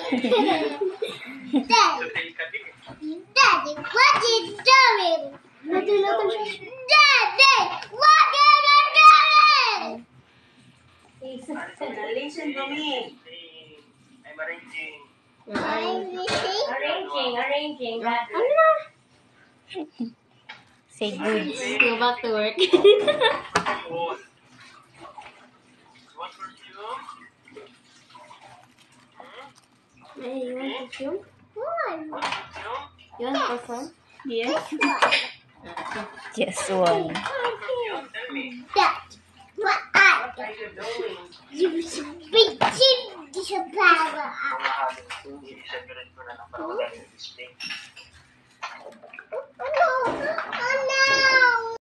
Daddy, what are you doing? Daddy, what are you doing? Listen to me. I'm arranging. Arranging. Say good. Go back to work. You want perfume? Hey, you want perfume? One. Perfume? You want perfume? Yes. This one. Just one. Perfume? Tell me. That. What What are you doing? you speak to the power. Hindi separate ko na lang para magaling yung display.